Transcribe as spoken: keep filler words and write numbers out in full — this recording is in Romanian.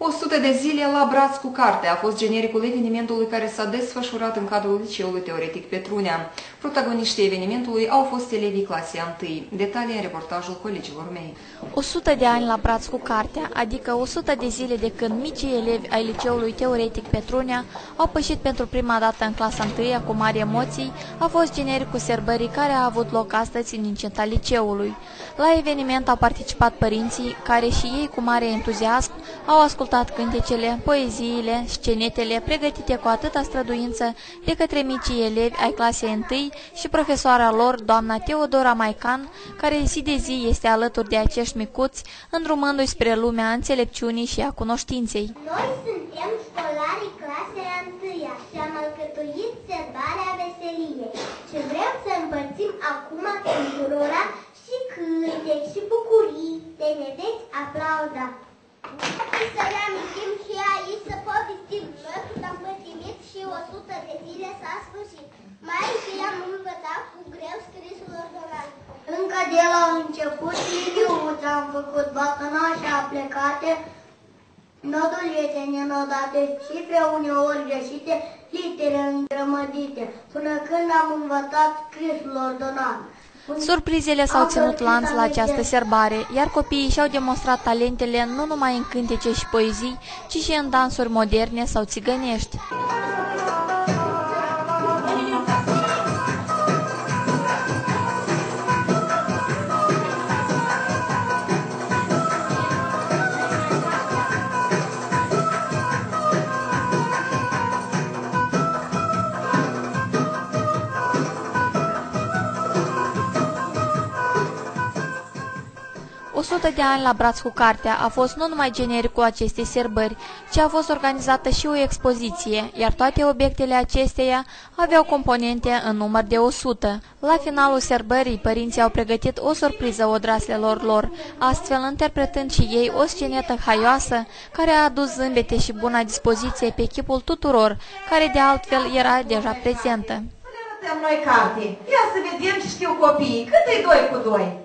o sută de zile la braț cu carte a fost genericul evenimentului care s-a desfășurat în cadrul Liceului Teoretic Petrunea. Protagoniștii evenimentului au fost elevii clasei a întâi. Detalii în reportajul colegilor mei. o sută de ani la braț cu cartea, adică o sută de zile de când micii elevi ai Liceului Teoretic Petrunea au pășit pentru prima dată în clasa întâia cu mari emoții, a fost genericul sărbării care a avut loc astăzi în incinta liceului. La eveniment au participat părinții, care și ei cu mare entuziasm au ascultat cântecele, poeziile, scenetele pregătite cu atâta străduință de către micii elevi ai clasei întâi și profesoara lor, doamna Teodora Maican, care zi de zi este alături de acești micuți, îndrumându-i spre lumea înțelepciunii și a cunoștinței. Noi suntem școlarii clasei a întâia și am alcătuit sărbarea veseliei și vrem să împărțim acum tuturora și cântec și bucurii de ne veți aplauda. Și să ne amintim și aici să povestim. Noi am pătimit și o sută de zile s-a sfârșit. Mai întâi am învățat cu greu scrisul ordonat. Încă de la început liniuța am făcut bacănașe aplecate, nodul ietene nodate, cifre uneori greșite, litere îngrămădite, până când am învățat scrisul ordonat. Surprizele s-au ținut lanț la această sărbare, iar copiii și-au demonstrat talentele nu numai în cântece și poezii, ci și în dansuri moderne sau țigănești. o sută de ani la braț cu cartea a fost nu numai genericul acestei sărbări, ci a fost organizată și o expoziție, iar toate obiectele acesteia aveau componente în număr de o sută. La finalul sărbării, părinții au pregătit o surpriză odraslelor lor, astfel interpretând și ei o scenetă haioasă care a adus zâmbete și bună dispoziție pe chipul tuturor, care de altfel era deja prezentă. Să le arătăm noi carte. Ia să vedem ce știu copiii. Cât e doi cu doi?